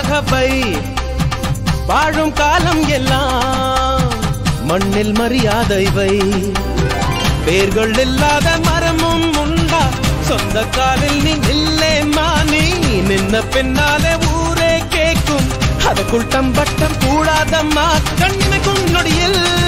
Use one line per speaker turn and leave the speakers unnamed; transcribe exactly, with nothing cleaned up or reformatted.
வை வாழும் காலம் எல்லாம் மண்ணில் மரியாதை வை வேர்கள் இல்லாத மரமும் உண்டா சொந்த காலில் நீ நில்லே மானி நின்ன பின்னாலே ஊரே கேக்கும் அதுக்குள் தம்பட்டம் கூடாதம்மா கண்ணிமைக்கும் நொடியில்